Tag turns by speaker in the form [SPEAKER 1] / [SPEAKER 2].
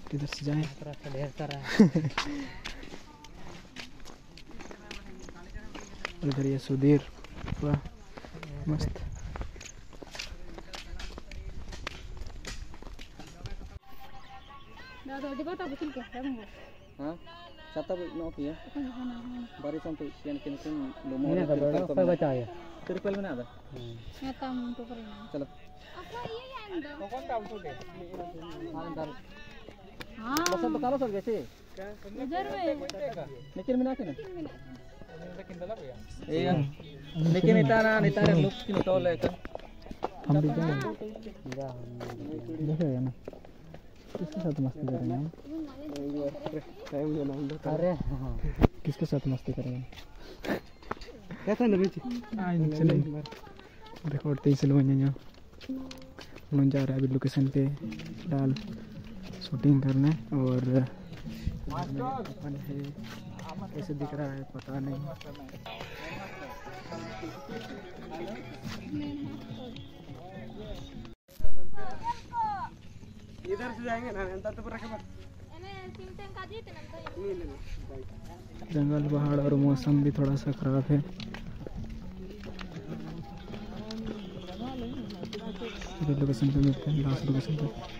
[SPEAKER 1] किधर से जाएं?
[SPEAKER 2] ढेर सारा
[SPEAKER 1] इधर ये सुधीर, वाह मस्त।
[SPEAKER 2] हाँ सत्ता नौ की है बारिश हम तो किन लोमो
[SPEAKER 1] ये
[SPEAKER 2] पे बचा है ट्रिपल में ना आता चलो हां बस तो करो सर जैसे इधर में लेकिन में ना के ना लेकिन नेता रे लोग की तो लेकर
[SPEAKER 1] हम भी जाएं देखो ना किसके साथ मस्ती करेंगे हम?
[SPEAKER 2] अरे
[SPEAKER 1] किसके साथ मस्ती करेंगे?
[SPEAKER 2] कैसा नबीची
[SPEAKER 1] चलेंगे रिकॉर्ड तेज से लोग जा रहा है अभी लोकेशन पे फिलहाल शूटिंग करने। और अपन है कैसे दिख रहा है पता नहीं।
[SPEAKER 2] इधर से जाएंगे ना तो पूरा
[SPEAKER 1] जंगल पहाड़ और मौसम भी थोड़ा सा खराब है। लोकेशन पे मिलते हैं लास्ट लोकेशन पे।